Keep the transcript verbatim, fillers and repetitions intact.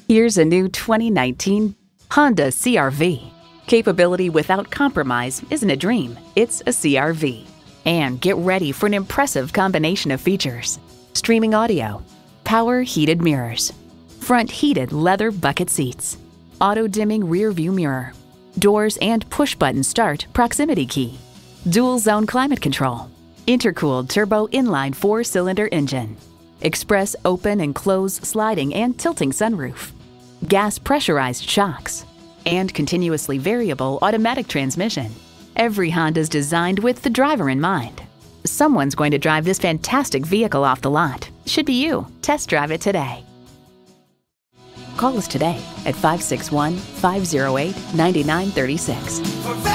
Here's a new twenty nineteen Honda C R V. Capability without compromise isn't a dream, it's a C R V. And get ready for an impressive combination of features: streaming audio, power heated mirrors, front heated leather bucket seats, auto-dimming rear view mirror, doors and push-button start proximity key, dual zone climate control, intercooled turbo inline four-cylinder engine, express open and close sliding and tilting sunroof, gas pressurized shocks, and continuously variable automatic transmission. Every Honda's designed with the driver in mind. Someone's going to drive this fantastic vehicle off the lot. Should be you. Test drive it today. Call us today at five six one, five zero eight, nine nine three six.